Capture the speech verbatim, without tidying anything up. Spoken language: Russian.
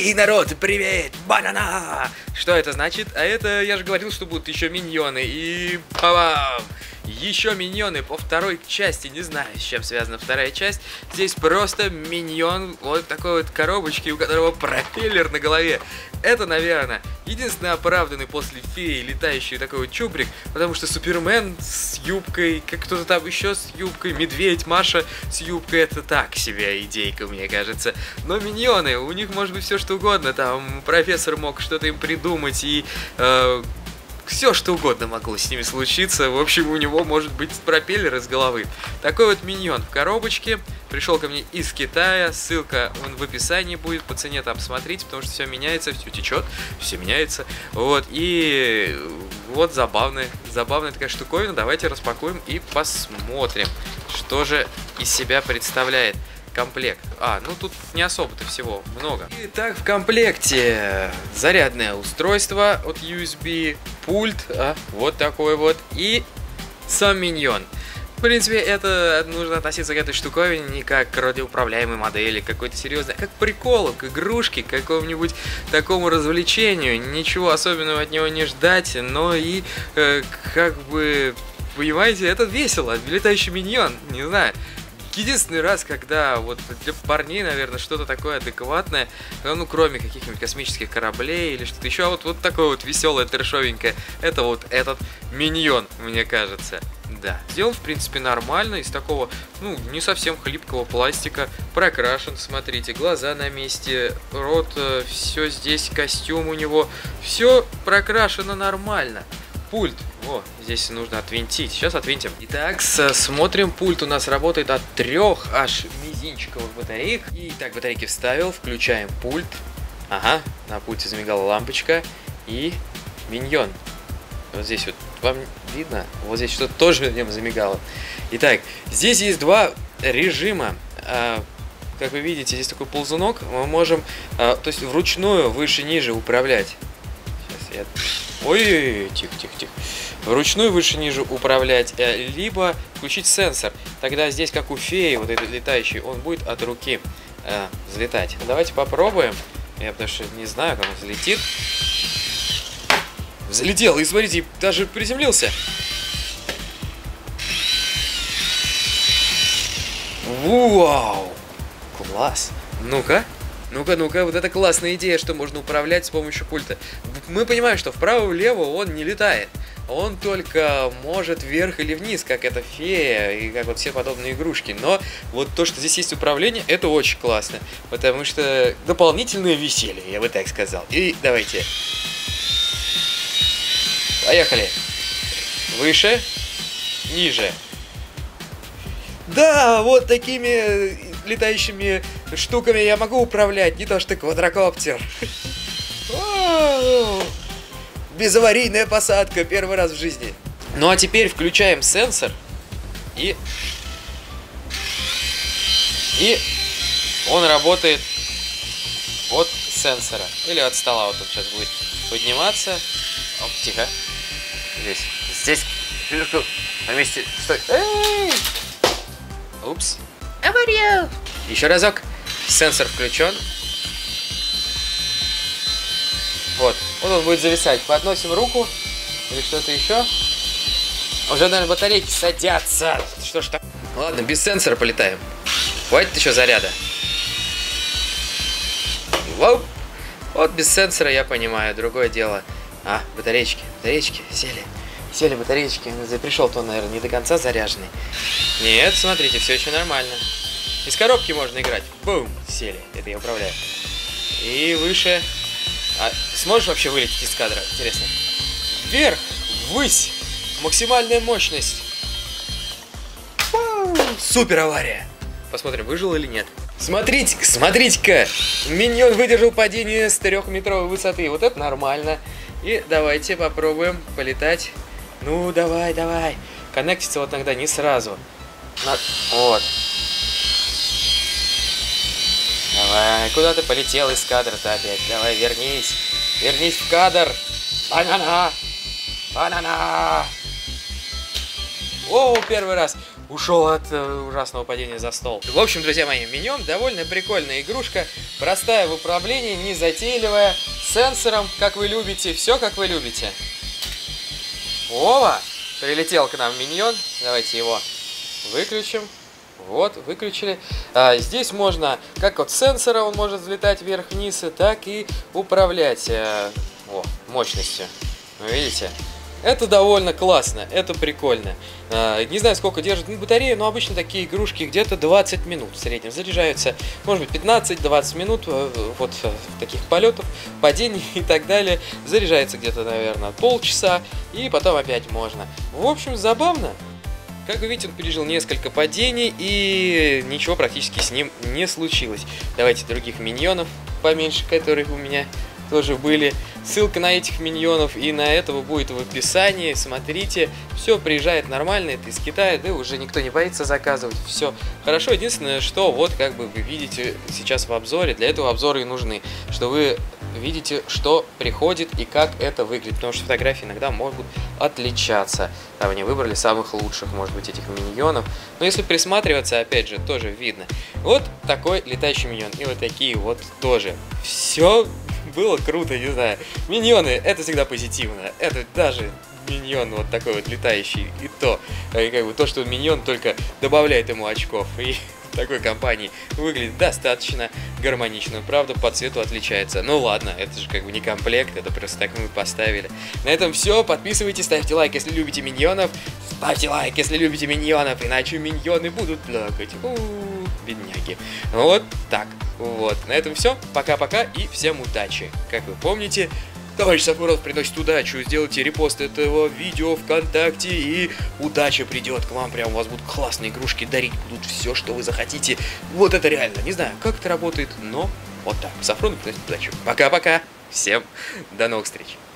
Эй, народ, привет! Банана! Что это значит? А это, я же говорил, что будут еще миньоны. И... Па-бам! Еще миньоны по второй части. Не знаю, с чем связана вторая часть. Здесь просто миньон вот такой вот коробочки, у которого пропеллер на голове. Это, наверное, единственный оправданный после феи летающий такой вот чубрик. Потому что Супермен с юбкой, как кто-то там еще с юбкой, Медведь, Маша с юбкой, это так себе идейка, мне кажется. Но миньоны, у них может быть все что угодно. Там профессор мог что-то им придумать и... Э, все что угодно могло с ними случиться. В общем, у него может быть пропеллер из головы. Такой вот миньон в коробочке. Пришел ко мне из Китая. Ссылка он в описании будет. По цене там смотрите, потому что все меняется, все течет, все меняется. Вот. И вот забавная, забавная такая штуковина. Давайте распакуем и посмотрим, что же из себя представляет комплект. А, ну тут не особо-то всего много. Итак, в комплекте зарядное устройство от ю эс би, пульт, а, вот такой вот, и сам миньон. В принципе, это нужно относиться к этой штуковине не как к радиоуправляемой модели, какой-то серьезной, а как к приколу, к игрушке, к какому-нибудь такому развлечению. Ничего особенного от него не ждать, но и э, как бы, понимаете, это весело. Летающий миньон, не знаю. Единственный раз, когда вот для парней, наверное, что-то такое адекватное, ну, кроме каких-нибудь космических кораблей или что-то еще, а вот, вот такое вот веселое, трешовенькое, это вот этот миньон, мне кажется. Да, сделан, в принципе, нормально, из такого, ну, не совсем хлипкого пластика, прокрашен, смотрите, глаза на месте, рот, все здесь, костюм у него, все прокрашено нормально. Пульт, о, здесь нужно отвинтить, сейчас отвинтим. Итак, смотрим, пульт у нас работает от трех аж мизинчиковых батареек. Итак, батарейки вставил, включаем пульт. Ага, на пульте замигала лампочка и миньон. Вот здесь вот, вам видно? Вот здесь что-то тоже в нем замигало. Итак, здесь есть два режима. Как вы видите, здесь такой ползунок, мы можем, то есть вручную выше-ниже управлять. Сейчас я... Ой, тихо-тихо-тихо. Вручную выше-ниже управлять, либо включить сенсор. Тогда здесь, как у феи, вот этот летающий, он будет от руки э, взлетать. Давайте попробуем. Я потому что не знаю, как он взлетит. Взлетел, и смотрите, даже приземлился. Вау! Класс! Ну-ка. Ну-ка, ну-ка, вот это классная идея, что можно управлять с помощью пульта. Мы понимаем, что вправо-влево он не летает. Он только может вверх или вниз, как эта фея и как вот все подобные игрушки. Но вот то, что здесь есть управление, это очень классно. Потому что дополнительное веселье, я бы так сказал. И давайте. Поехали. Выше, ниже. Да, вот такими летающими штуками я могу управлять, не то что квадрокоптер. Безаварийная посадка, первый раз в жизни. Ну а теперь включаем сенсор и и он работает от сенсора или от стола. Вот он сейчас будет подниматься. Оп, тихо. Здесь, здесь на месте. Стой. Эй! Упс. Авария! Еще разок. Сенсор включен. Вот. Вот он будет зависать. Подносим руку. Или что-то еще. Уже, наверное, батарейки садятся. Что ж так? Ладно, без сенсора полетаем. Хватит еще заряда. Воу. Вот без сенсора я понимаю. Другое дело. А, батареечки. Батареечки. Сели. Сели батареечки. Пришел-то он, наверное, не до конца заряженный. Нет, смотрите, все еще нормально. Из коробки можно играть. Бум! Сели. Это я управляю. И выше. А сможешь вообще вылететь из кадра? Интересно. Вверх! Ввысь! Максимальная мощность. Вау! Супер авария! Посмотрим, выжил или нет. Смотрите, смотрите-ка! Миньон выдержал падение с трехметровой высоты. Вот это нормально. И давайте попробуем полетать. Ну, давай, давай. Коннектится вот иногда не сразу. На... Вот. Давай, куда ты полетел из кадра-то опять? Давай, вернись. Вернись в кадр. Банана. Банана. О, первый раз. ушел от э, ужасного падения за стол. В общем, друзья мои, миньон довольно прикольная игрушка, простая в управлении, незатейливая, с сенсором, как вы любите, все как вы любите. Ова! Прилетел к нам миньон, давайте его выключим. Вот, выключили. А, здесь можно, как от сенсора он может взлетать вверх-вниз, так и управлять э, о, мощностью. Вы видите? Это довольно классно, это прикольно. А, не знаю, сколько держит батарея, но обычно такие игрушки где-то двадцать минут в среднем заряжаются. Может быть, пятнадцать-двадцать минут вот таких полетов, падений и так далее. Заряжается где-то, наверное, полчаса, и потом опять можно. В общем, забавно. Как вы видите, он пережил несколько падений, и ничего практически с ним не случилось. Давайте других миньонов поменьше, которые у меня тоже были. Ссылка на этих миньонов и на этого будет в описании. Смотрите, все приезжает нормально, это из Китая, да уже никто не боится заказывать. Все хорошо, единственное, что вот как бы вы видите сейчас в обзоре, для этого обзоры и нужны, что вы видите, что приходит и как это выглядит, потому что фотографии иногда могут отличаться. Там они выбрали самых лучших, может быть, этих миньонов. Но если присматриваться, опять же, тоже видно. Вот такой летающий миньон. И вот такие вот тоже. Все было круто, не знаю. Миньоны, это всегда позитивно. Это даже миньон вот такой вот летающий. И то, и как бы то, что миньон только добавляет ему очков. И такой компании выглядит достаточно гармонично. Правда, по цвету отличается. Ну ладно, это же как бы не комплект, это просто так мы поставили. На этом все. Подписывайтесь, ставьте лайк, если любите миньонов. Ставьте лайк, если любите миньонов, иначе миньоны будут плакать. У-у-у, бедняги. Вот так. Вот. На этом все. Пока-пока и всем удачи. Как вы помните, товарищ Сафуров приносит удачу. Сделайте репост этого видео ВКонтакте, и удача придет к вам. Прям у вас будут классные игрушки, дарить будут все, что вы захотите. Вот это реально. Не знаю, как это работает, но вот так. Сафронов приносит удачу. Пока-пока. Всем до новых встреч.